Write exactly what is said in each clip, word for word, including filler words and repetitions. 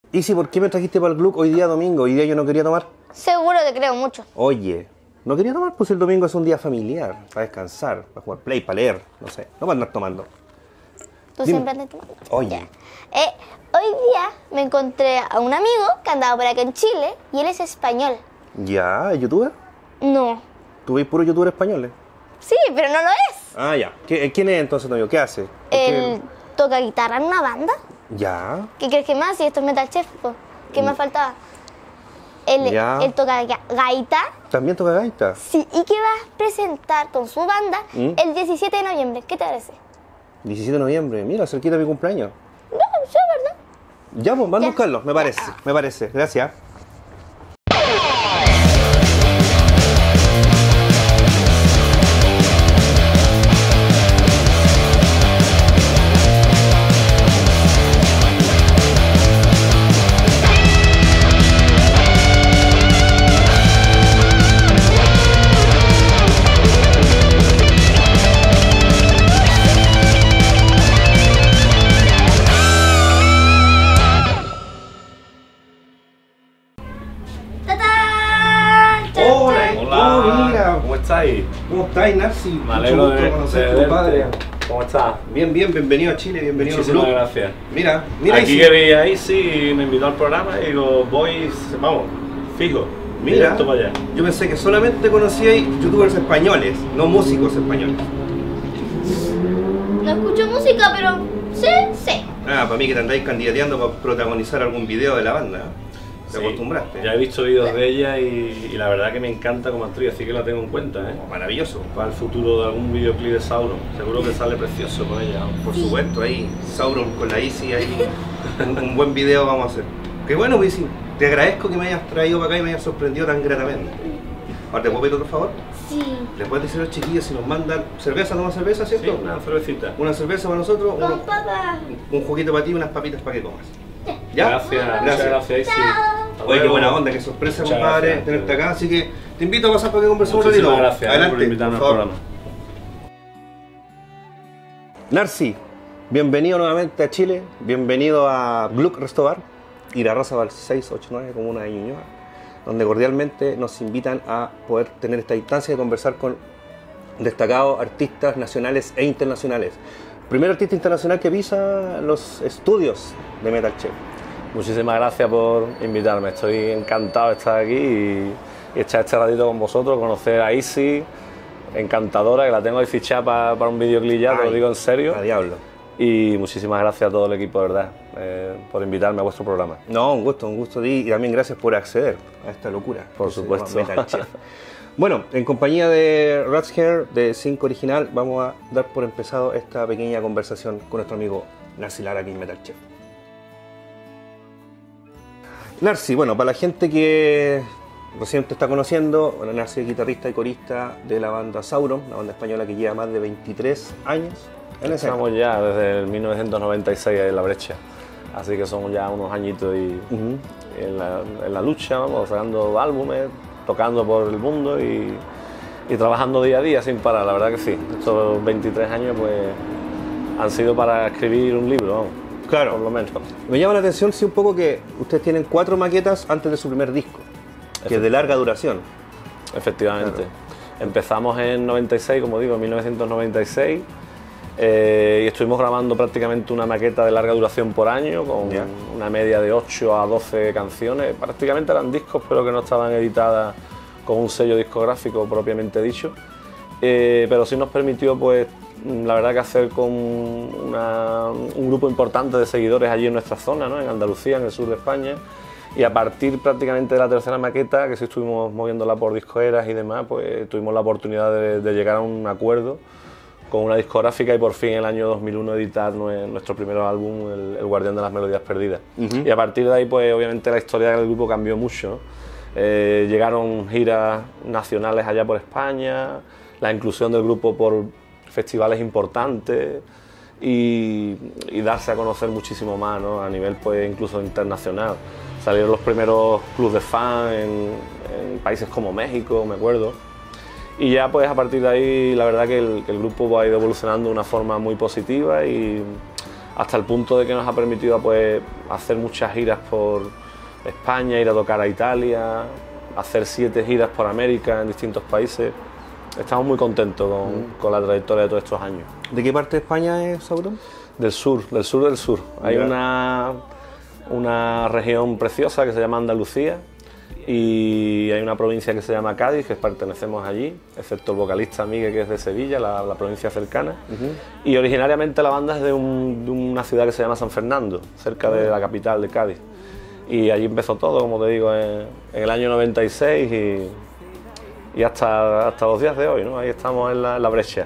¿Y si por qué me trajiste para el club hoy día domingo? Hoy día yo no quería tomar. Seguro te creo mucho. Oye, no quería tomar, pues el domingo es un día familiar, para descansar, para jugar play, para leer, no sé, no para andar tomando. ¿Tú Dime. siempre andas tomando? Oye. Ya. Eh, hoy día me encontré a un amigo que andaba por acá en Chile y él es español. ¿Ya? ¿Es youtuber? No. ¿Tú ves puro youtuber españoles? Sí, pero no lo es. Ah, ya. ¿Qué- ¿Quién es entonces, novio? ¿Qué hace? ¿Por qué? Él toca guitarra en una banda. Ya. ¿Qué crees que más? Si esto es Metal Chef, po. ¿Qué más faltaba? Él, Ya. él toca ga- gaita. ¿También toca gaita? Sí, y que va a presentar con su banda ¿Mm? el diecisiete de noviembre. ¿Qué te parece? diecisiete de noviembre, mira, cerquita de mi cumpleaños. No, sí, ¿verdad? Ya, pues, van a Ya. buscarlo, me parece, me parece. Gracias. ¡Tatán! ¡Chan, Hola. chan! Oh, mira. ¿Cómo estáis? ¿Cómo estás, Narci? Me alegro de, de conocerte, verte. compadre. ¿Cómo estás? Bien, bien, bienvenido a Chile, bienvenido al Muchísimas club. gracias. Mira, mira Aquí ahí que sí. veía ahí sí me invitó al programa y digo, voy, vamos, fijo, Mira, directo para allá. yo pensé que solamente conocíais youtubers españoles, no músicos españoles. No escucho música, pero sé, sé. Ah, para mí que te andáis candidateando para protagonizar algún video de la banda. ¿Te Sí, acostumbraste? Ya he visto vídeos de ella y, y la verdad que me encanta como actriz, así que la tengo en cuenta, ¿eh? Maravilloso. Para el futuro de algún videoclip de Sauron, seguro que sale precioso con ella. ¿no? Por supuesto, ahí Sauron con la Easy, ahí un, un buen video vamos a hacer. Qué bueno, Easy. Te agradezco que me hayas traído para acá y me hayas sorprendido tan gratamente. Ahora, ¿te puedo pedir otro favor? Sí. ¿Les puedes decir a los chiquillos si nos mandan cerveza, no más cerveza, Sí, cierto? una cervecita. Una cerveza para nosotros, Con uno- papá. un juguito para ti y unas papitas para que comas. ¿Ya? Gracias, muchas Gracias. gracias. Isi. Chao. Hasta Oye, qué luego. buena onda, qué sorpresa, Muchas compadre, gracias. tenerte acá. Así que te invito a pasar para que conversemos un ratito. Muchísimas gracias Adelante, por invitarme al por favor. programa. Narci, bienvenido nuevamente a Chile, bienvenido a Gluck Restobar, Irarrázaval seis ocho nueve, comuna de Ñuñoa, donde cordialmente nos invitan a poder tener esta instancia de conversar con destacados artistas nacionales e internacionales. Primer artista internacional que pisa los estudios de Metal Chef. Muchísimas gracias por invitarme, estoy encantado de estar aquí y, y echar este ratito con vosotros, conocer a Isi, encantadora, que la tengo ahí fichada para, para un videoclip ya, te lo Ay, digo en serio. A diablo. Y muchísimas gracias a todo el equipo, de verdad, eh, por invitarme a vuestro programa. No, un gusto, un gusto de y también gracias por acceder a esta locura. Por que se supuesto. llama Metal Chef. Bueno, en compañía de Rat's Hair de cinco Original, vamos a dar por empezado esta pequeña conversación con nuestro amigo Narci Lara aquí en Metal Chef. Narci, bueno, para la gente que recién te está conociendo, bueno, Narci es guitarrista y corista de la banda Sauron, la banda española que lleva más de veintitrés años en escena. Estamos ya desde el mil novecientos noventa y seis en La Brecha, así que son ya unos añitos y Ujú. en, la, en la lucha, vamos, sacando álbumes, tocando por el mundo y, y trabajando día a día sin parar, la verdad que sí. Estos veintitrés años pues han sido para escribir un libro, vamos, Claro. por lo menos. Me llama la atención, sí, un poco que ustedes tienen cuatro maquetas antes de su primer disco, que es de larga duración. Efectivamente. Claro. Empezamos en noventa y seis, como digo, en mil novecientos noventa y seis, eh, y estuvimos grabando prácticamente una maqueta de larga duración por año, con Ya. una media de ocho a doce canciones. Prácticamente eran discos, pero que no estaban editadas con un sello discográfico propiamente dicho. Eh, pero sí nos permitió, pues, la verdad que hacer con una- un grupo importante de seguidores allí en nuestra zona, ¿no? En Andalucía, en el sur de España. Y a partir prácticamente de la tercera maqueta, que sí estuvimos moviéndola por discoeras y demás, pues tuvimos la oportunidad de, de llegar a un acuerdo con una discográfica y por fin en el año dos mil uno editar nue- nuestro primer álbum, El, El Guardián de las Melodías Perdidas. Ujú. Y a partir de ahí, pues obviamente la historia del grupo cambió mucho, ¿no? Eh, llegaron giras nacionales allá por España, la inclusión del grupo por festivales importantes y, y darse a conocer muchísimo más, ¿no? A nivel pues incluso internacional. Salieron los primeros clubs de fan en, en países como México, me acuerdo. Y ya pues a partir de ahí la verdad que el, que el grupo ha ido evolucionando de una forma muy positiva y hasta el punto de que nos ha permitido pues, hacer muchas giras por España, ir a tocar a Italia, hacer siete giras por América en distintos países. Estamos muy contentos con, mm. con la trayectoria de todos estos años. ¿De qué parte de España es Sauron? Del sur, del sur del sur. Hay una, una región preciosa que se llama Andalucía y hay una provincia que se llama Cádiz, que pertenecemos allí, excepto el vocalista Miguel, que es de Sevilla, la, la provincia cercana. Uh-huh. Y originariamente la banda es de, un, de una ciudad que se llama San Fernando, cerca de la capital de Cádiz. Y allí empezó todo, como te digo, en, en el año noventa y seis y, y hasta, hasta los días de hoy, ¿no? Ahí estamos en la, en la brecha.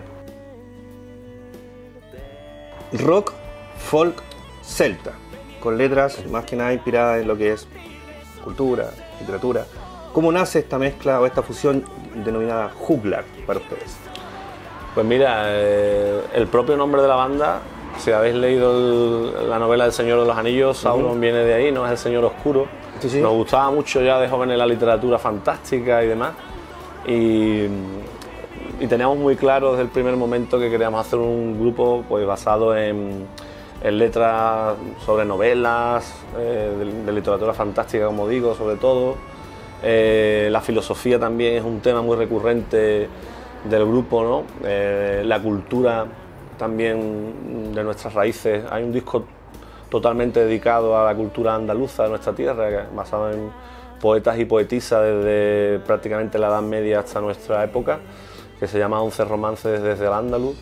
Rock, folk, celta, con letras más que nada inspiradas en lo que es cultura, literatura. ¿Cómo nace esta mezcla o esta fusión denominada juglar para ustedes? Pues mira, eh, el propio nombre de la banda, si habéis leído el, la novela del Señor de los Anillos, Sauron uh-huh. viene de ahí, ¿no? Es el Señor Oscuro. Sí, sí. Nos gustaba mucho ya de jóvenes la literatura fantástica y demás. Y, y teníamos muy claro desde el primer momento que queríamos hacer un grupo pues, basado en, en letras sobre novelas, eh, de, de literatura fantástica, como digo, sobre todo. Eh, la filosofía también es un tema muy recurrente del grupo, ¿no? Eh, la cultura también de nuestras raíces. Hay un disco totalmente dedicado a la cultura andaluza de nuestra tierra, basado en poetas y poetisas desde prácticamente la Edad Media hasta nuestra época, que se llama Once romances desde el Andaluz,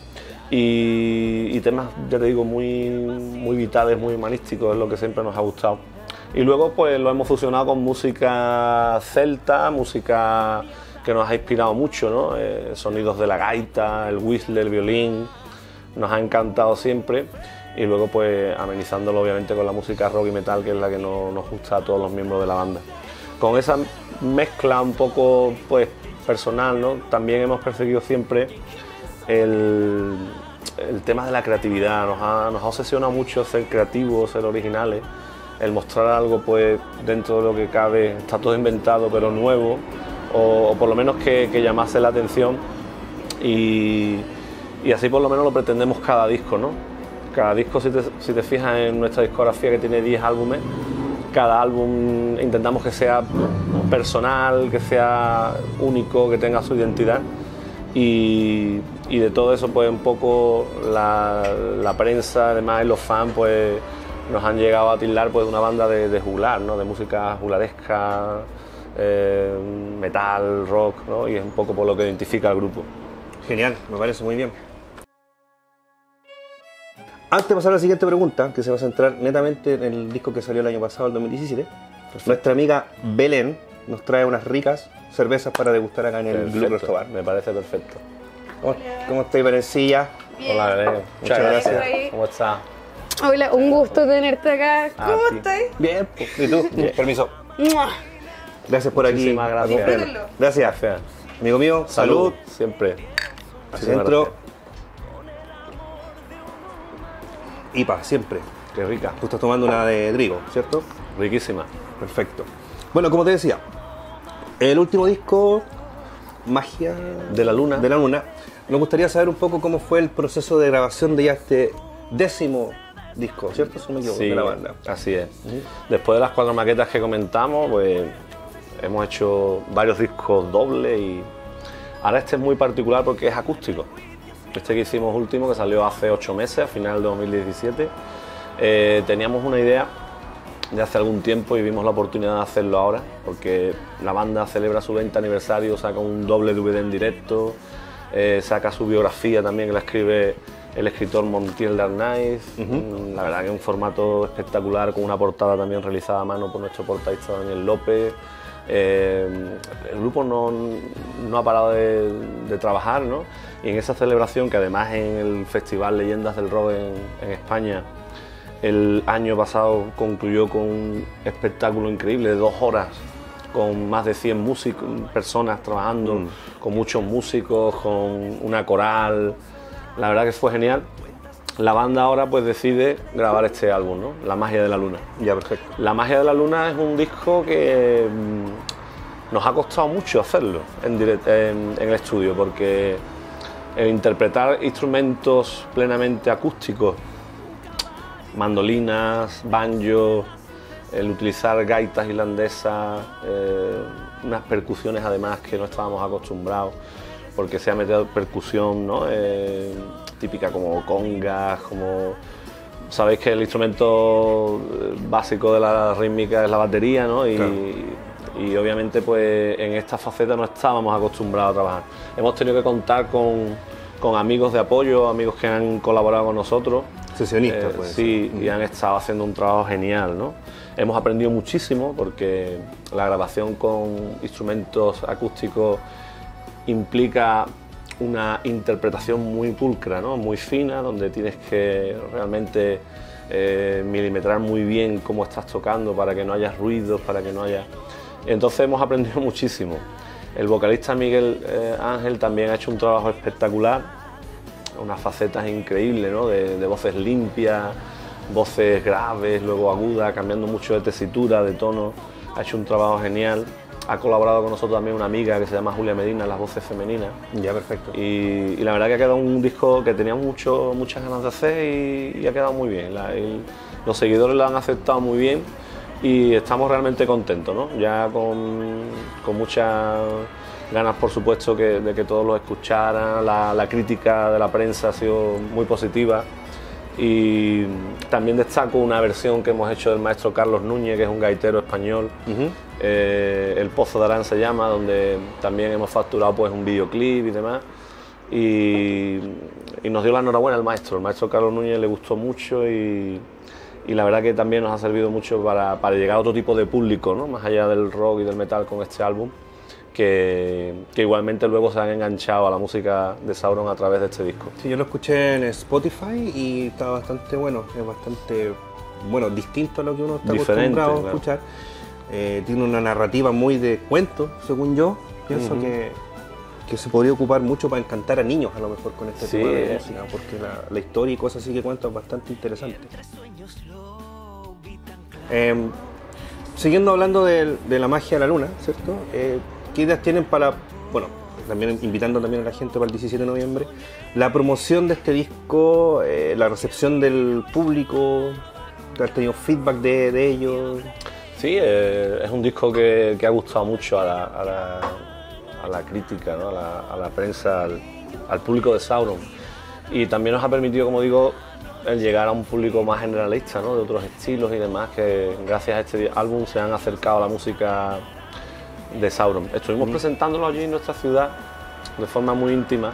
y, y temas, ya te digo, muy, muy vitales, muy humanísticos, es lo que siempre nos ha gustado. Y luego pues lo hemos fusionado con música celta, música que nos ha inspirado mucho, ¿no? Eh, sonidos de la gaita, el whistle, el violín, nos ha encantado siempre, y luego pues amenizándolo obviamente con la música rock y metal, que es la que no, nos gusta a todos los miembros de la banda. Con esa mezcla un poco pues personal, ¿no? También hemos perseguido siempre el, el tema de la creatividad. Nos ha, nos ha obsesionado mucho ser creativos, ser originales, el mostrar algo pues dentro de lo que cabe, está todo inventado pero nuevo, o, o por lo menos que, que llamase la atención, y, y así por lo menos lo pretendemos cada disco, ¿no? Cada disco, si te, si te fijas en nuestra discografía, que tiene diez álbumes, cada álbum intentamos que sea personal, que sea único, que tenga su identidad, y, y de todo eso pues un poco la, la prensa, además los fans pues nos han llegado a tildar pues de una banda de, de juglar, ¿no? De música juglaresca, eh, metal, rock, ¿no? Y es un poco por lo que identifica al grupo. Genial, me parece muy bien. Antes de pasar a la siguiente pregunta, que se va a centrar netamente en el disco que salió el año pasado, el dos mil diecisiete, perfecto, nuestra amiga Belén nos trae unas ricas cervezas para degustar acá en el Blue Resto Bar. Me parece perfecto. ¿Cómo, ¿cómo estáis, Belencilla? Bien. Hola, Belén. Muchas, Muchas gracias. gracias. ¿Cómo estás? Hola, un gusto tenerte acá. ¿Cómo estás? Bien, ¿y tú? Bien. Permiso. Gracias por aquí. Muchísimas gracias. Gracias. Gracias. Amigo mío, salud. salud. Siempre. Hacia adentro. I P A, siempre. Qué rica. Tú estás tomando una de Drigo, ¿cierto? Riquísima. Perfecto. Bueno, como te decía, el último disco, Magia de la Luna. De la Luna. Nos gustaría saber un poco cómo fue el proceso de grabación de ya este décimo disco, ¿cierto? Si no me equivoco, sí, de la banda. Así es. Uh-huh. Después de las cuatro maquetas que comentamos, pues hemos hecho varios discos dobles, y ahora este es muy particular porque es acústico. Este que hicimos último, que salió hace ocho meses, a final de dos mil diecisiete, eh, teníamos una idea de hace algún tiempo y vimos la oportunidad de hacerlo ahora, porque la banda celebra su veinte aniversario, saca un doble D V D en directo, eh, saca su biografía también, que la escribe el escritor Montiel de Arnaiz. Uh-huh. La verdad que es un formato espectacular, con una portada también realizada a mano por nuestro portadista Daniel López. Eh, el grupo no, no ha parado de, de trabajar, ¿no? Y en esa celebración, que además en el Festival Leyendas del Rock en, en España el año pasado concluyó con un espectáculo increíble de dos horas, con más de cien músicos, personas trabajando, mm. con muchos músicos, con una coral. La verdad que fue genial. La banda ahora pues decide grabar este álbum, ¿no? La Magia de la Luna. Ya, perfecto. La Magia de la Luna es un disco que mmm, nos ha costado mucho hacerlo en, direct, en, en el estudio, porque el interpretar instrumentos plenamente acústicos mandolinas, banjo, el utilizar gaitas irlandesas, eh, unas percusiones además que no estábamos acostumbrados, porque se ha metido percusión, ¿no? eh, típica como congas, como... Sabéis que el instrumento básico de la rítmica es la batería, ¿no? Y, claro. y obviamente pues en esta faceta no estábamos acostumbrados a trabajar. Hemos tenido que contar con, con amigos de apoyo, amigos que han colaborado con nosotros. Sesionistas, eh, pues. Sí, y han estado haciendo un trabajo genial, ¿no? Hemos aprendido muchísimo porque la grabación con instrumentos acústicos implica una interpretación muy pulcra, ¿no? Muy fina, donde tienes que realmente eh, milimetrar muy bien cómo estás tocando para que no haya ruidos, para que no haya... Entonces hemos aprendido muchísimo. El vocalista Miguel eh, Ángel también ha hecho un trabajo espectacular, unas facetas increíbles, ¿no? de, de voces limpias, voces graves, luego agudas, cambiando mucho de tesitura, de tono. Ha hecho un trabajo genial. Ha colaborado con nosotros también una amiga que se llama Julia Medina, en las voces femeninas. Ya, perfecto. Y, y la verdad que ha quedado un disco que teníamos mucho, muchas ganas de hacer y, y ha quedado muy bien. La, el, los seguidores lo han aceptado muy bien y estamos realmente contentos, ¿no? Ya con, con muchas ganas, por supuesto, que, de que todos lo escucharan. La, la crítica de la prensa ha sido muy positiva. Y también destaco una versión que hemos hecho del maestro Carlos Núñez, que es un gaitero español. Uh-huh. eh, El Pozo de Arán se llama, donde también hemos facturado pues un videoclip y demás. Y, y nos dio la enhorabuena al maestro. El maestro Carlos Núñez le gustó mucho y, y la verdad que también nos ha servido mucho para, para llegar a otro tipo de público, ¿no? Más allá del rock y del metal con este álbum. Que, que igualmente luego se han enganchado a la música de Sauron a través de este disco. Sí, yo lo escuché en Spotify y está bastante bueno, es bastante bueno, distinto a lo que uno está Diferente, acostumbrado claro. a escuchar. Eh, tiene una narrativa muy de cuento, según yo. Pienso uh-huh. que, que se podría ocupar mucho para encantar a niños, a lo mejor, con este sí, tipo de eh. música, porque la, la historia y cosas así que cuenta es bastante interesante. Eh, siguiendo hablando de, de la magia de la luna, ¿cierto? Eh, ¿Qué ideas tienen para, bueno, también invitando también a la gente para el diecisiete de noviembre, la promoción de este disco, eh, la recepción del público, has tenido feedback de, de ellos? Sí, eh, es un disco que, que ha gustado mucho a la, a la, a la crítica, ¿no? a, la, a la prensa, al, al público de Sauron. Y también nos ha permitido, como digo, el llegar a un público más generalista, ¿no? De otros estilos y demás, que gracias a este álbum se han acercado a la música de Sauron. Estuvimos mm. presentándolo allí en nuestra ciudad de forma muy íntima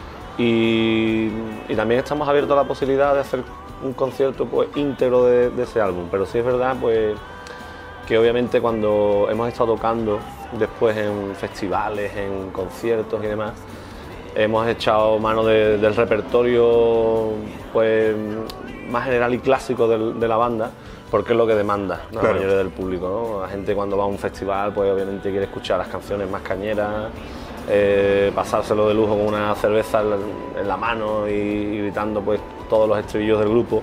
y, y también estamos abiertos a la posibilidad de hacer un concierto pues íntegro de, de ese álbum, pero sí es verdad pues que obviamente cuando hemos estado tocando después en festivales, en conciertos y demás, hemos echado mano de, del repertorio pues más general y clásico de, de la banda, porque es lo que demanda, ¿no? Claro. La mayoría del público, ¿no? La gente cuando va a un festival pues obviamente quiere escuchar las canciones más cañeras, eh, pasárselo de lujo con una cerveza en la, en la mano y, y gritando pues todos los estribillos del grupo.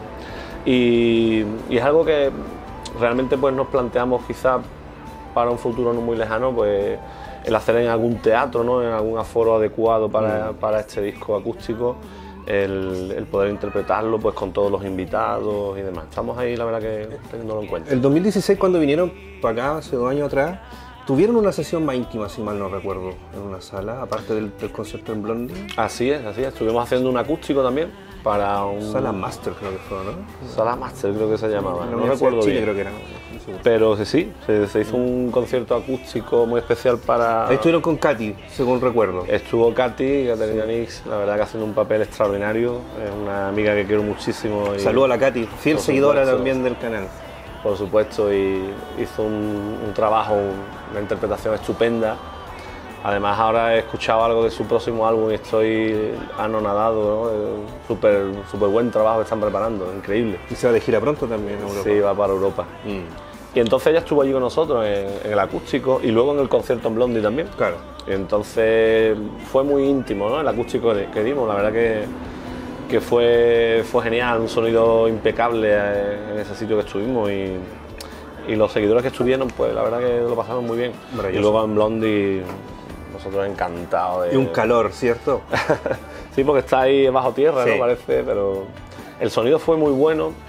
Y, y es algo que realmente pues nos planteamos quizás para un futuro no muy lejano, pues el hacer en algún teatro, ¿no? En algún aforo adecuado para, mm. para este disco acústico. El, el poder interpretarlo pues con todos los invitados y demás. Estamos ahí, la verdad, que teniéndolo en cuenta. El dos mil dieciséis, cuando vinieron para acá, hace dos años atrás, tuvieron una sesión más íntima, si mal no recuerdo, en una sala, aparte del, del concierto en Blondie. Así es, así es. Estuvimos haciendo un acústico también para un... Sala Master, creo que fue, ¿no? Sala Master, creo que se llamaba. No, no recuerdo Chile, bien. creo que era. Pero sí, sí, se, se hizo un concierto acústico muy especial para... Ahí estuvieron con Katy, según recuerdo. Estuvo Katy, Caterina Nix, la verdad que haciendo un papel extraordinario. Es una amiga que quiero muchísimo. Y, saludo a la Katy, fiel seguidora supuesto, también del canal. Por supuesto, y hizo un, un trabajo, una interpretación estupenda. Además ahora he escuchado algo de su próximo álbum y estoy anonadado, ¿no? Súper súper buen trabajo que están preparando, increíble. Y se va de gira pronto también a Europa. Sí, va para Europa. Mm. Y entonces ella estuvo allí con nosotros en, en el acústico y luego en el concierto en Blondie también. Claro. Y entonces fue muy íntimo, ¿no? El acústico que dimos, la verdad que, que fue, fue genial, un sonido impecable en ese sitio que estuvimos y, y los seguidores que estuvieron, pues la verdad que lo pasaron muy bien. Y luego en Blondie, nosotros encantados de... Y un calor, ¿cierto? Sí, porque está ahí bajo tierra, sí. ¿no? Parece, pero el sonido fue muy bueno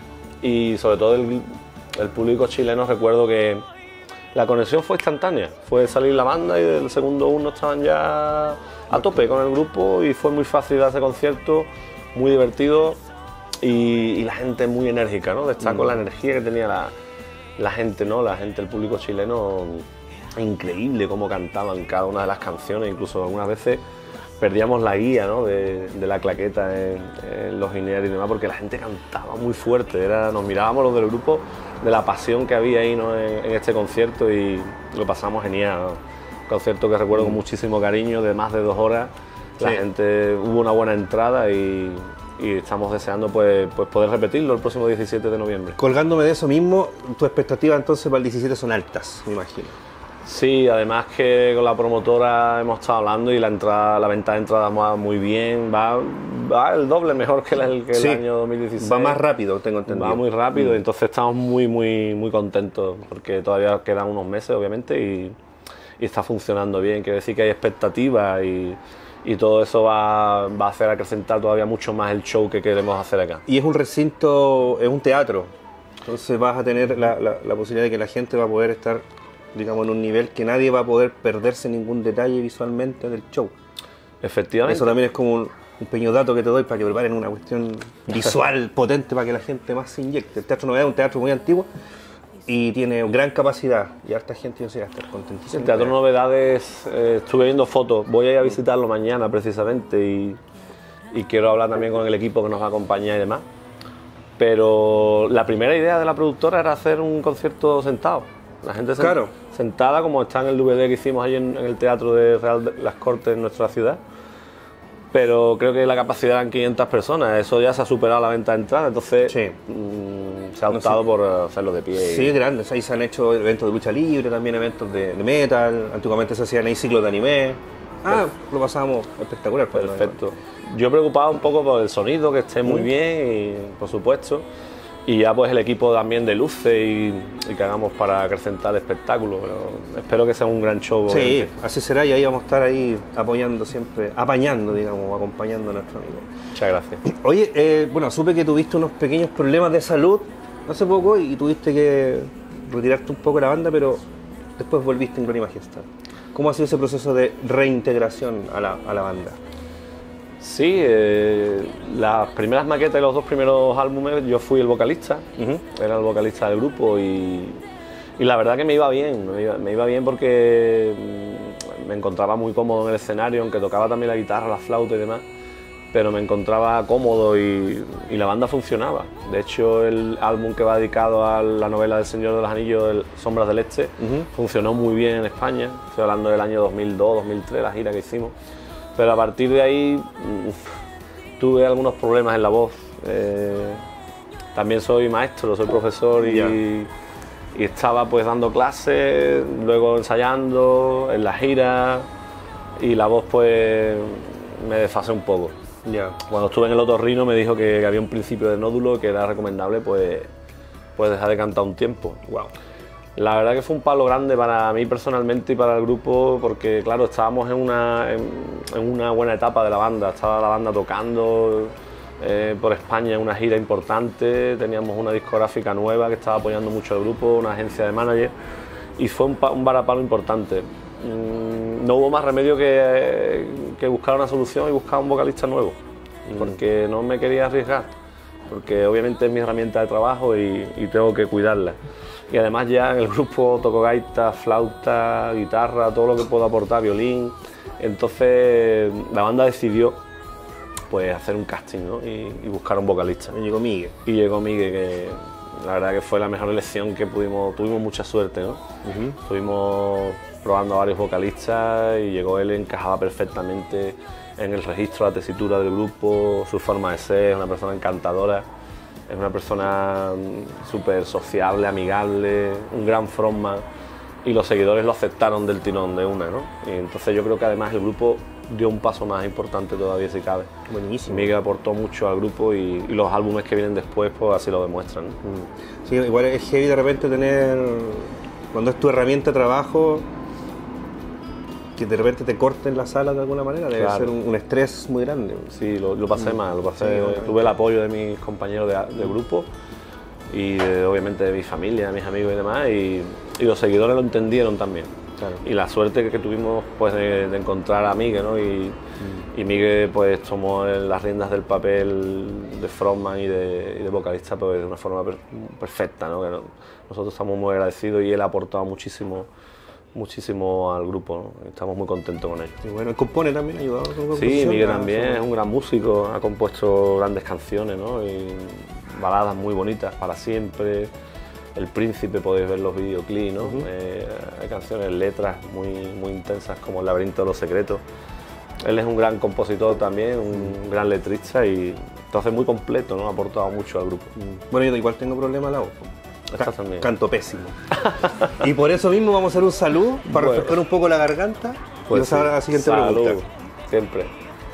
y sobre todo el, el público chileno, recuerdo que la conexión fue instantánea, fue salir la banda y del segundo uno estaban ya a tope con el grupo y fue muy fácil dar ese concierto, muy divertido y, y la gente muy enérgica, ¿no? Destaco mm. la energía que tenía la, la gente, ¿no? La gente, el público chileno, increíble cómo cantaban cada una de las canciones, incluso algunas veces perdíamos la guía, ¿no? de, de la claqueta en, en los ineos y demás, porque la gente cantaba muy fuerte, era, nos mirábamos los del grupo de la pasión que había ahí, ¿no? en, en este concierto y lo pasamos genial, ¿no? Un concierto que recuerdo con muchísimo cariño, de más de dos horas, la sí. gente, hubo una buena entrada y, y estamos deseando pues, pues poder repetirlo el próximo diecisiete de noviembre. Colgándome de eso mismo, tus expectativas entonces para el diecisiete son altas, me imagino. Sí, además que con la promotora hemos estado hablando y la entrada, la venta de entradas va muy bien, va, va el doble mejor que, la, que el sí, año dos mil dieciséis. Va más rápido, tengo entendido. Va muy rápido, mm. entonces estamos muy, muy, muy contentos porque todavía quedan unos meses, obviamente, y, y está funcionando bien. Quiere decir que hay expectativas y, y todo eso va, va a hacer acrecentar todavía mucho más el show que queremos hacer acá. Y es un recinto, es un teatro, entonces vas a tener la, la, la posibilidad de que la gente va a poder estar, digamos, en un nivel que nadie va a poder perderse ningún detalle visualmente del show. Efectivamente. Eso también es como un, un pequeño dato que te doy para que preparen una cuestión visual potente para que la gente más se inyecte. El Teatro Novedad es un teatro muy antiguo y tiene gran capacidad y harta gente, yo sé, va a estar contentísima. El Teatro Novedades, eh, estuve viendo fotos, voy a ir a visitarlo mañana precisamente y, y quiero hablar también con el equipo que nos va a acompañar y demás. Pero la primera idea de la productora era hacer un concierto sentado. La gente claro. sentada, como está en el D V D que hicimos ahí en, en el Teatro de Real de las Cortes en nuestra ciudad. Pero creo que la capacidad eran quinientas personas, eso ya se ha superado la venta de entrada, entonces sí. mmm, se ha optado no sé. por hacerlo de pie. Sí, grandes, ahí se han hecho eventos de lucha libre, también eventos de, de metal, antiguamente se hacían ahí ciclos de anime. Ah, lo pasamos espectacular. Perfecto. Yo preocupado un poco por el sonido, que esté muy bien, y, por supuesto. Y ya pues el equipo también de luces y, y que hagamos para acrecentar el espectáculo, pero espero que sea un gran show. Sí, obviamente. Así será y ahí vamos a estar ahí apoyando siempre, apañando, digamos, acompañando a nuestro amigo. Muchas gracias. Oye, eh, bueno, supe que tuviste unos pequeños problemas de salud hace poco y tuviste que retirarte un poco de la banda, pero después volviste en Gloria y Majestad. ¿Cómo ha sido ese proceso de reintegración a la, a la banda? Sí, eh, las primeras maquetas y los dos primeros álbumes yo fui el vocalista, uh-huh. era el vocalista del grupo y, y la verdad que me iba bien, me iba, me iba bien porque me encontraba muy cómodo en el escenario, aunque tocaba también la guitarra, la flauta y demás, pero me encontraba cómodo y, y la banda funcionaba. De hecho, el álbum que va dedicado a la novela del Señor de los Anillos, el Sombras del Este, uh-huh. funcionó muy bien en España, estoy hablando del año dos mil dos, dos mil tres, la gira que hicimos. Pero a partir de ahí uff, tuve algunos problemas en la voz. Eh, también soy maestro, soy profesor y, y, y estaba pues dando clases, luego ensayando en la gira y la voz pues me desfasé un poco. Yeah. Cuando estuve en el otorrino me dijo que, que había un principio de nódulo que era recomendable pues, pues dejar de cantar un tiempo. Wow. La verdad que fue un palo grande para mí personalmente y para el grupo porque, claro, estábamos en una, en, en una buena etapa de la banda. Estaba la banda tocando eh, por España en una gira importante, teníamos una discográfica nueva que estaba apoyando mucho al grupo, una agencia de manager y fue un, un varapalo importante. Mm, no hubo más remedio que, que buscar una solución y buscar un vocalista nuevo porque no me quería arriesgar, porque obviamente es mi herramienta de trabajo y, y tengo que cuidarla. Y además ya en el grupo toco gaita, flauta, guitarra, todo lo que puedo aportar, violín. Entonces la banda decidió pues hacer un casting, ¿no? y, y buscar un vocalista. Y llegó Miguel. Y llegó Miguel, que la verdad que fue la mejor elección que pudimos, tuvimos mucha suerte, ¿no? Uh-huh. Estuvimos probando a varios vocalistas y llegó él, encajaba perfectamente en el registro, la tesitura del grupo, su forma de ser, es una persona encantadora. Es una persona súper sociable, amigable, un gran frontman y los seguidores lo aceptaron del tirón de una, ¿no? Y entonces yo creo que además el grupo dio un paso más importante todavía si cabe. Buenísimo. Miguel aportó mucho al grupo y, y los álbumes que vienen después pues así lo demuestran, ¿no? Mm. Sí, igual es heavy de repente tener, cuando es tu herramienta de trabajo, que de repente te corten la sala de alguna manera, debe claro. ser un, un estrés muy grande. Sí, lo, lo pasé mm. mal, lo pasé, sí, tuve el apoyo de mis compañeros de, de grupo y de, obviamente de mi familia, de mis amigos y demás, y, y los seguidores lo entendieron también. Claro. Y la suerte que tuvimos pues de, de encontrar a Miguel, ¿no? Y, mm. y Miguel pues tomó las riendas del papel de frontman y de, y de vocalista pues, de una forma per, perfecta, ¿no? Que no, nosotros estamos muy agradecidos y él ha aportado muchísimo muchísimo al grupo, ¿no? Estamos muy contentos con él. Y bueno, él compone también, ha ayudado con Sí, Miguel también es un gran músico, ha compuesto grandes canciones, ¿no? Y baladas muy bonitas, Para Siempre, El Príncipe, podéis ver los videoclips, ¿no? Uh-huh. eh, hay canciones, letras muy, muy intensas como El Laberinto de los Secretos. Él es un gran compositor también, un gran letrista y entonces muy completo, ¿no? Ha aportado mucho al grupo. Bueno, yo igual tengo problemas la voz. Ca también. Canto pésimo. Y por eso mismo vamos a hacer un saludo para bueno, refrescar un poco la garganta pues y pasar sí. a la siguiente salud, pregunta. Siempre.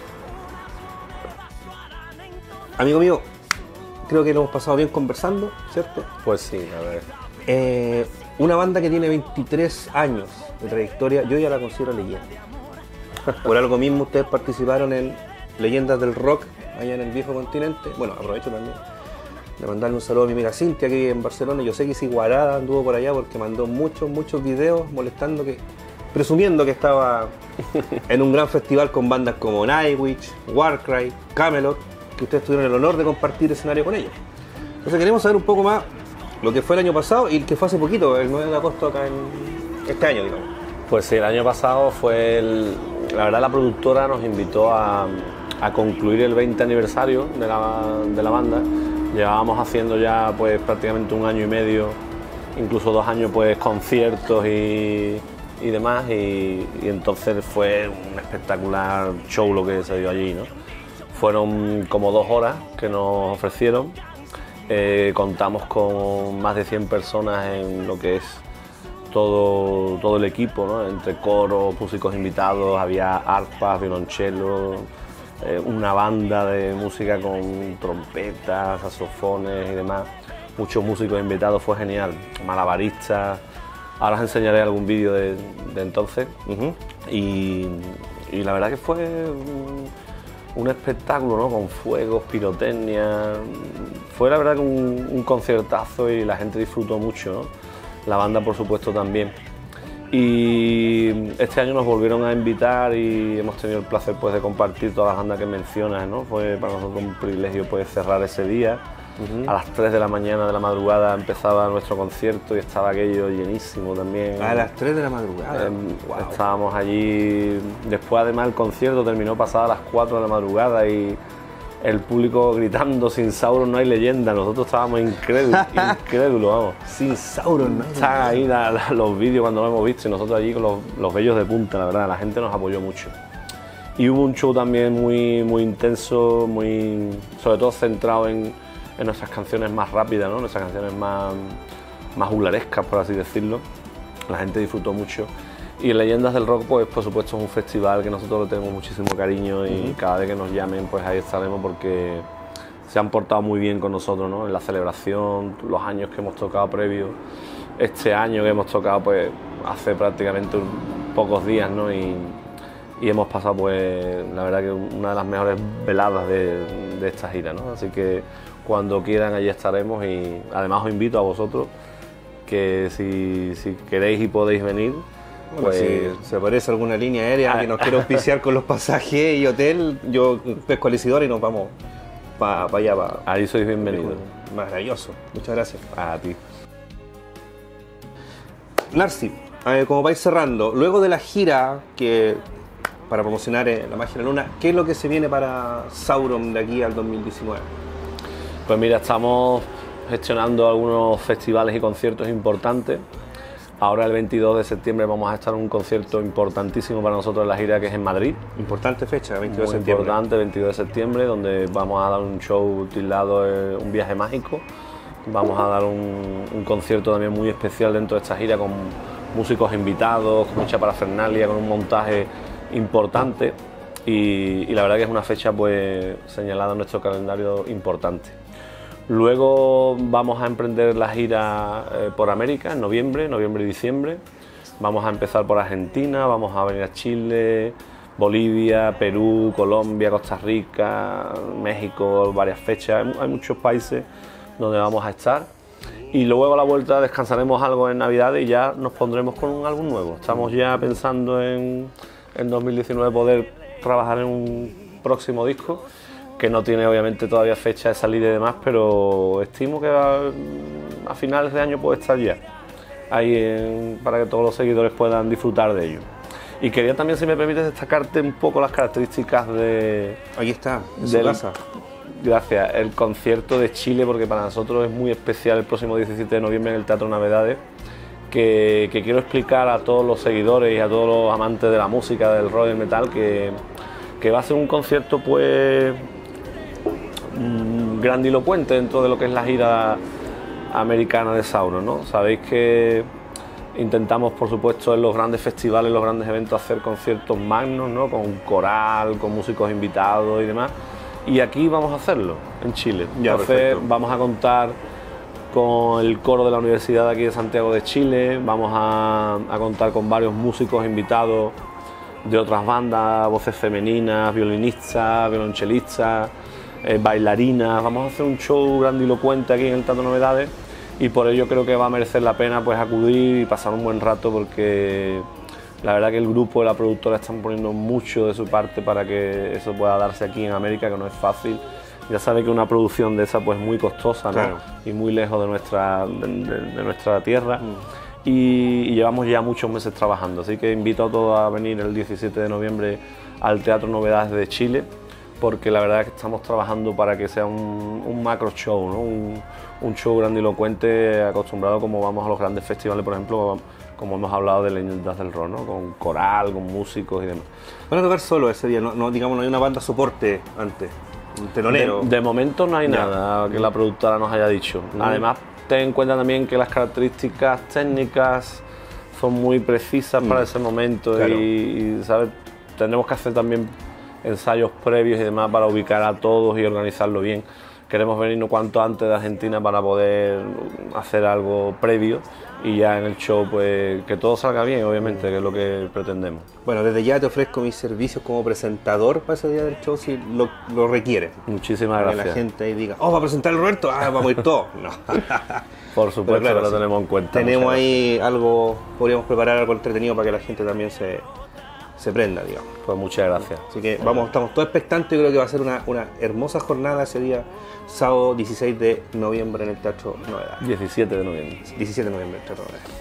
Amigo mío, creo que lo hemos pasado bien conversando, ¿cierto? Pues sí, a ver. Eh, una banda que tiene veintitrés años de trayectoria, yo ya la considero leyenda. Por algo mismo ustedes participaron en Leyendas del Rock allá en el viejo continente. Bueno, aprovecho también de mandarle un saludo a mi amiga Cintia que vive en Barcelona. Yo sé que Siguarada anduvo por allá porque mandó muchos, muchos videos molestando que, presumiendo que estaba en un gran festival con bandas como Nightwish, Warcry, Camelot, que ustedes tuvieron el honor de compartir escenario con ellos. Entonces queremos saber un poco más lo que fue el año pasado y el que fue hace poquito, el nueve de agosto acá en este año, digamos. Pues sí, el año pasado fue el... La verdad la productora nos invitó a, a concluir el veinte aniversario de la, de la banda. Llevábamos haciendo ya pues prácticamente un año y medio, incluso dos años pues conciertos y, y demás y, y entonces fue un espectacular show lo que se dio allí, ¿no? Fueron como dos horas que nos ofrecieron, eh, contamos con más de cien personas en lo que es todo, todo el equipo, ¿no? Entre coros, músicos invitados, había arpas, violonchelos, Eh, una banda de música con trompetas, saxofones y demás, muchos músicos invitados, fue genial, malabaristas, ahora os enseñaré algún vídeo de, de entonces uh-huh. y, y la verdad que fue un, un espectáculo, ¿no? Con fuegos, pirotecnia, fue la verdad que un, un conciertazo y la gente disfrutó mucho, ¿no? La banda por supuesto también. Y este año nos volvieron a invitar y hemos tenido el placer pues, de compartir todas las bandas que mencionas, ¿no? Fue para nosotros un privilegio pues, cerrar ese día. Uh-huh. A las tres de la mañana de la madrugada empezaba nuestro concierto y estaba aquello llenísimo también. A las tres de la madrugada. Eh, wow. Estábamos allí, después además el concierto terminó pasada a las cuatro de la madrugada y el público gritando "Sin Sauron no hay leyenda", nosotros estábamos incrédulos, incrédulos, vamos. Sin Sauron no hay leyenda. Están ahí la, la, los vídeos cuando lo hemos visto y nosotros allí con los, los vellos de punta, la verdad, la gente nos apoyó mucho. Y hubo un show también muy, muy intenso, muy, sobre todo centrado en, en nuestras canciones más rápidas, ¿no? Nuestras canciones más, más juglarescas, por así decirlo. La gente disfrutó mucho. Y Leyendas del Rock, pues por supuesto es un festival que nosotros le tenemos muchísimo cariño y uh-huh. cada vez que nos llamen, pues ahí estaremos porque se han portado muy bien con nosotros, ¿no? En la celebración, los años que hemos tocado previos, este año que hemos tocado pues hace prácticamente pocos días, ¿no? Y, y hemos pasado pues la verdad que una de las mejores veladas de, de esta gira, ¿no? Así que cuando quieran allí estaremos y además os invito a vosotros que si, si queréis y podéis venir. Bueno, pues, si se aparece alguna línea aérea ah, que nos quiera auspiciar con los pasajes y hotel, yo pesco al Isidoro y nos vamos para pa allá. Pa, Ahí sois bienvenidos. Maravilloso, muchas gracias. A ti. Narci, eh, como vais cerrando, luego de la gira que para promocionar eh, La Magia de la Luna, ¿qué es lo que se viene para Sauron de aquí al dos mil diecinueve? Pues mira, estamos gestionando algunos festivales y conciertos importantes. Ahora el veintidós de septiembre vamos a estar en un concierto importantísimo para nosotros en la gira que es en Madrid. Importante fecha, veintidós de septiembre. Muy importante, veintidós de septiembre, donde vamos a dar un show titulado eh, Un Viaje Mágico. Vamos a dar un, un concierto también muy especial dentro de esta gira con músicos invitados, con mucha parafernalia, con un montaje importante y, y la verdad que es una fecha pues señalada en nuestro calendario importante. Luego vamos a emprender la gira eh, por América en noviembre, noviembre y diciembre. Vamos a empezar por Argentina, vamos a venir a Chile, Bolivia, Perú, Colombia, Costa Rica, México, varias fechas. Hay muchos países donde vamos a estar. Y luego a la vuelta descansaremos algo en Navidad y ya nos pondremos con un álbum nuevo. Estamos ya pensando en, en dos mil diecinueve poder trabajar en un próximo disco, que no tiene obviamente todavía fecha de salida y demás, pero estimo que a, a finales de año puede estar ya ahí en, para que todos los seguidores puedan disfrutar de ello. Y quería también, si me permites, destacarte un poco las características de... Aquí está, en su del, casa. Gracias, el concierto de Chile, porque para nosotros es muy especial el próximo diecisiete de noviembre en el Teatro Novedades, que, que quiero explicar a todos los seguidores y a todos los amantes de la música, del rock y del metal, que, que va a ser un concierto pues grandilocuente dentro de lo que es la gira americana de Sauron, ¿no? Sabéis que intentamos, por supuesto, en los grandes festivales, en los grandes eventos, hacer conciertos magnos, ¿no? Con coral, con músicos invitados y demás. Y aquí vamos a hacerlo, en Chile. Ya, Entonces, perfecto. vamos a contar con el coro de la Universidad de aquí de Santiago de Chile, vamos a, a contar con varios músicos invitados de otras bandas, voces femeninas, violinistas, violonchelistas, eh, bailarinas. Vamos a hacer un show grandilocuente aquí en el Teatro Novedades y por ello creo que va a merecer la pena pues acudir y pasar un buen rato, porque la verdad que el grupo y la productora están poniendo mucho de su parte para que eso pueda darse aquí en América, que no es fácil. Ya sabe que una producción de esa pues muy costosa, ¿no? Claro. Y muy lejos de nuestra, de, de- de nuestra tierra. Mm. Y, y llevamos ya muchos meses trabajando, así que invito a todos a venir el diecisiete de noviembre al Teatro Novedades de Chile, porque la verdad es que estamos trabajando para que sea un, un macro show, ¿no? un, un show grandilocuente, acostumbrado como vamos a los grandes festivales, por ejemplo, como hemos hablado de Leyendas del Rock, ¿no? Con coral, con músicos y demás. Van a tocar solo ese día, no, no, digamos, no hay una banda soporte antes, un telonero. De, de momento no hay Ya. nada que la productora nos haya dicho. Mm. Además, ten en cuenta también que las características técnicas son muy precisas Mm. para ese momento. Claro. y, y, ¿sabes? Tendremos que hacer también ensayos previos y demás para ubicar a todos y organizarlo bien. Queremos venirnos cuanto antes de Argentina para poder hacer algo previo y ya en el show pues que todo salga bien, obviamente, que es lo que pretendemos. Bueno, desde ya te ofrezco mis servicios como presentador para ese día del show si lo, lo requiere. Muchísimas Para que gracias. la gente ahí diga, oh, va a presentar el Roberto, ah, vamos a ir todos. No. Por supuesto, Pero claro, que lo sí. tenemos en cuenta. Tenemos Muchas ahí algo, podríamos preparar algo entretenido para que la gente también se, se prenda, digamos. gracias. Pues muchas gracias. Así que vamos, estamos todos expectantes. Yo creo que va a ser una, una hermosa jornada ese día, sábado dieciséis de noviembre en el Teatro Novedades. diecisiete de noviembre. diecisiete de noviembre, el Teatro Novedades.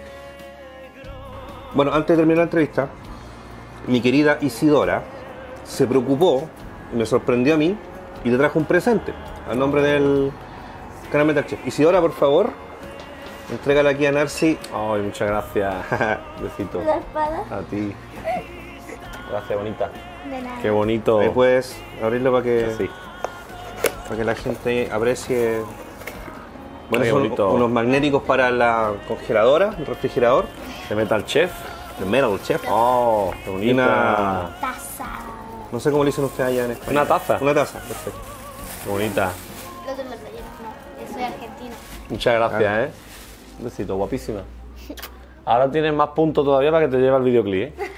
Bueno, antes de terminar la entrevista, mi querida Isidora se preocupó y me sorprendió a mí y le trajo un presente a nombre del canal Metal Chef. Isidora, por favor, entrégala aquí a Narci. Ay, muchas gracias. Besitos. La espada. A ti. Gracias, bonita. De nada. Qué bonito. Ahí puedes abrirlo para que, Sí. para que la gente aprecie. Bueno, Qué son bonito. unos magnéticos para la congeladora, el refrigerador, De Metal Chef. el Metal Chef. Oh, qué Y bonita. una, Taza. no sé cómo le dicen ustedes allá en España. ¿Una taza? Una taza, perfecto. Qué bonita. Los de los rellenos, no. Yo soy argentina. Muchas gracias, ¿eh? Un besito, guapísima. Ahora tienes más puntos todavía para que te lleve el videoclip, ¿eh?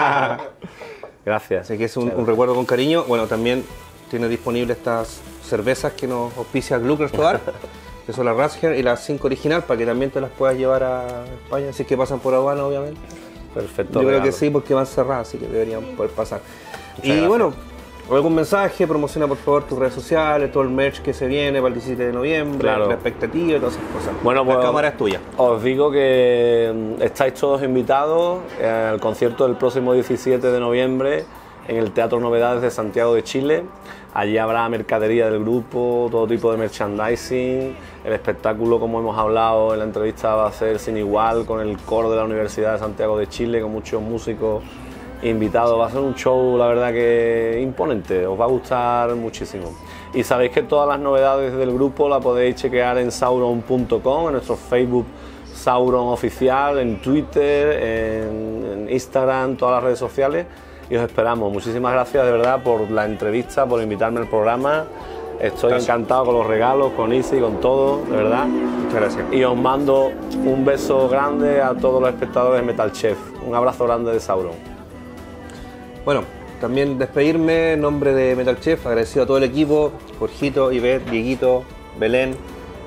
Gracias. Así que es un, un recuerdo con cariño. Bueno, también tiene disponible estas cervezas que nos auspicia Gluck Restobar, que son la Ratsherr y la cinco original, para que también te las puedas llevar a España, si es que pasan por aduana, obviamente. Perfecto. Yo creo regalo. que sí, porque van cerradas, así que deberían poder pasar. y gracias. bueno, algún mensaje, promociona por favor tus redes sociales, todo el merch que se viene para el diecisiete de noviembre, Claro. la expectativa y todas esas cosas. Bueno, la pues- cámara es tuya. Os digo que mm, estáis todos invitados eh, al concierto del próximo diecisiete de noviembre en el Teatro Novedades de Santiago de Chile. Allí habrá mercadería del grupo, todo tipo de merchandising. El espectáculo, como hemos hablado en la entrevista, va a ser sin igual, con el coro de la Universidad de Santiago de Chile, con muchos músicos invitados. Va a ser un show, la verdad, que imponente, os va a gustar muchísimo. Y sabéis que todas las novedades del grupo la podéis chequear en sauron punto com, en nuestro Facebook Sauron Oficial, en Twitter, en, en Instagram, todas las redes sociales. Y os esperamos. Muchísimas gracias de verdad por la entrevista, por invitarme al programa. Estoy Gracias. encantado con los regalos, con Isi, con todo, de verdad. Muchas gracias. Y os mando un beso grande a todos los espectadores de Metal Chef. Un abrazo grande de Sauron. Bueno, también despedirme en nombre de Metal Chef, agradecido a todo el equipo, Jorgito, Ivette, Dieguito, Belén,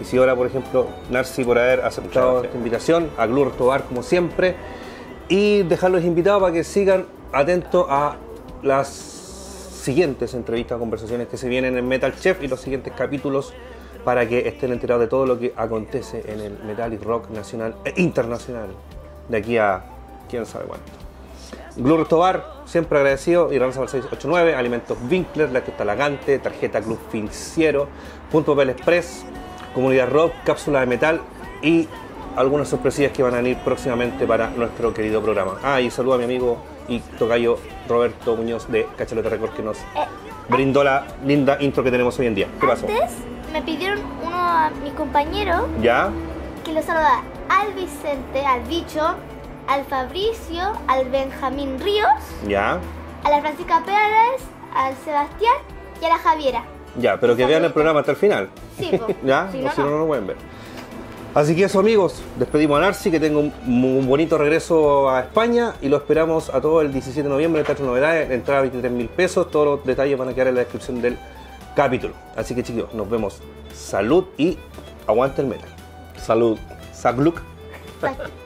Isidora, por ejemplo, Narci por haber aceptado esta invitación, a Glu Restobar como siempre, y dejarlos invitados para que sigan atentos a las siguientes entrevistas o conversaciones que se vienen en Metal Chef y los siguientes capítulos para que estén enterados de todo lo que acontece en el metal y rock nacional e internacional de aquí a quién sabe cuánto. Glu Restobar, siempre agradecido, Irán Zabal seis ocho nueve, Alimentos Winkler, La Talagante, Tarjeta Club Financiero, Punto Papel Express, Comunidad Rock, Cápsula de Metal y algunas sorpresillas que van a venir próximamente para nuestro querido programa. Ah, y saludo a mi amigo y tocayo Roberto Muñoz de Cachalote Record que nos Eh, brindó la linda intro que tenemos hoy en día. ¿Qué pasó? Antes me pidieron uno a mis compañeros ¿Ya? que lo saludara al Vicente, al Bicho, al Fabricio, al Benjamín Ríos, ¿Ya? a la Francisca Pérez, al Sebastián y a la Javiera. Ya, pero que vean el programa hasta el final. Sí, po. ¿Ya? Si o no, si no, no. no lo pueden ver. Así que eso, amigos, despedimos a Narci, que tenga un, un bonito regreso a España y lo esperamos a todos el diecisiete de noviembre, Teatro Novedades, entrada veintitrés mil pesos, todos los detalles van a quedar en la descripción del capítulo. Así que chicos, nos vemos. Salud y aguante el metal. Salud. Sagluk. Exacto.